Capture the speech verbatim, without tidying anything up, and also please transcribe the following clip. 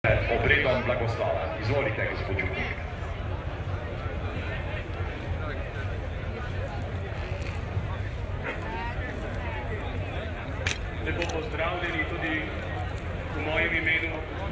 obredom blagoslova. Izvolite, gospod Župnik. Lepo pozdravljeni tudi v mojem imenu.